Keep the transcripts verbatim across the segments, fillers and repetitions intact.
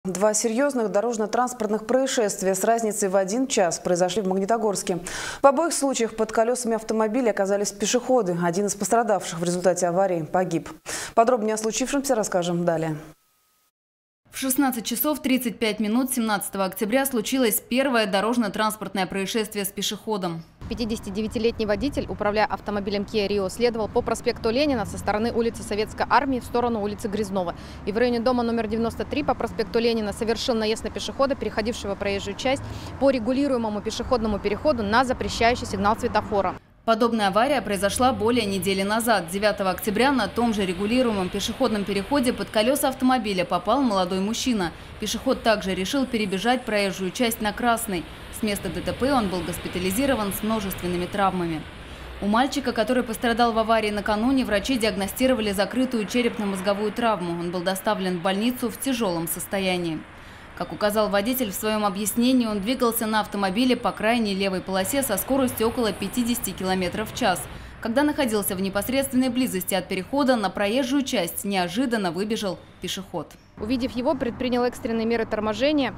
Два серьезных дорожно-транспортных происшествия с разницей в один час произошли в Магнитогорске. В обоих случаях под колесами автомобиля оказались пешеходы. Один из пострадавших в результате аварии погиб. Подробнее о случившемся расскажем далее. В шестнадцать часов тридцать пять минут семнадцатого октября случилось первое дорожно-транспортное происшествие с пешеходом. пятидесятидевятилетний водитель, управляя автомобилем Kia Rio, следовал по проспекту Ленина со стороны улицы Советской Армии в сторону улицы Грязнова. И в районе дома номер девяносто три по проспекту Ленина совершил наезд на пешехода, переходившего проезжую часть, по регулируемому пешеходному переходу на запрещающий сигнал светофора. Подобная авария произошла более недели назад. девятого октября на том же регулируемом пешеходном переходе под колеса автомобиля попал молодой мужчина. Пешеход также решил перебежать проезжую часть на красный. С места ДТП он был госпитализирован с множественными травмами. У мальчика, который пострадал в аварии накануне, врачи диагностировали закрытую черепно-мозговую травму. Он был доставлен в больницу в тяжелом состоянии. Как указал водитель в своем объяснении, он двигался на автомобиле по крайней левой полосе со скоростью около пятидесяти километров в час. Когда находился в непосредственной близости от перехода, на проезжую часть неожиданно выбежал пешеход. Увидев его, предпринял экстренные меры торможения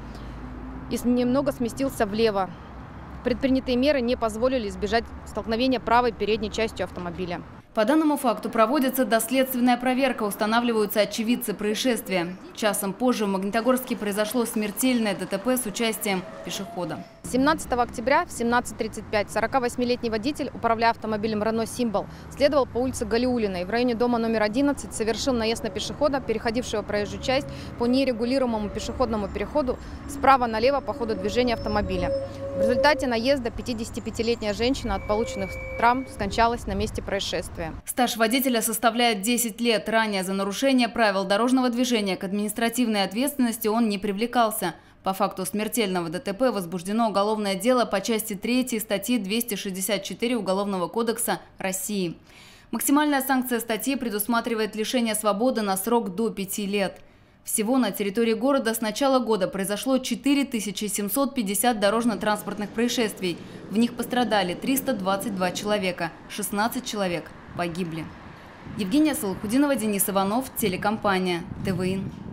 и немного сместился влево. Предпринятые меры не позволили избежать столкновения правой передней частью автомобиля. По данному факту проводится доследственная проверка, устанавливаются очевидцы происшествия. Часом позже в Магнитогорске произошло смертельное ДТП с участием пешехода. семнадцатого октября в семнадцать тридцать пять сорокавосьмилетний водитель, управляя автомобилем Renault Symbol, следовал по улице Галиуллиной. В районе дома номер одиннадцать совершил наезд на пешехода, переходившего проезжую часть по нерегулируемому пешеходному переходу справа налево по ходу движения автомобиля. В результате наезда пятидесятипятилетняя женщина от полученных травм скончалась на месте происшествия. Стаж водителя составляет десять лет. Ранее за нарушение правил дорожного движения к административной ответственности он не привлекался. По факту смертельного ДТП возбуждено уголовное дело по части третьей статьи двести шестьдесят четыре Уголовного кодекса России. Максимальная санкция статьи предусматривает лишение свободы на срок до пяти лет. Всего на территории города с начала года произошло четыре тысячи семьсот пятьдесят дорожно-транспортных происшествий. В них пострадали триста двадцать два человека, шестнадцать человек погибли. Евгения Салахудинова, Денис Иванов, телекомпания ТВИН.